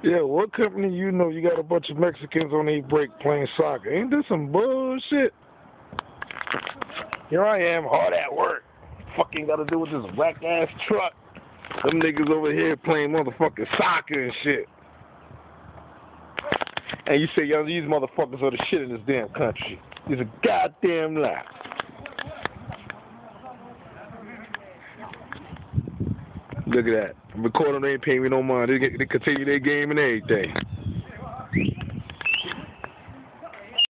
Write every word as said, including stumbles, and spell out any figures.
Yeah, what company you know you got a bunch of Mexicans on a break playing soccer? Ain't this some bullshit? Here I am, hard at work. Fucking got to do with this whack ass truck. Them niggas over here playing motherfucking soccer and shit. And you say, yo, these motherfuckers are the shit in this damn country. It's a goddamn lie. Look at that. I'm recording, they ain't paying me no money. They, they continue their game and everything.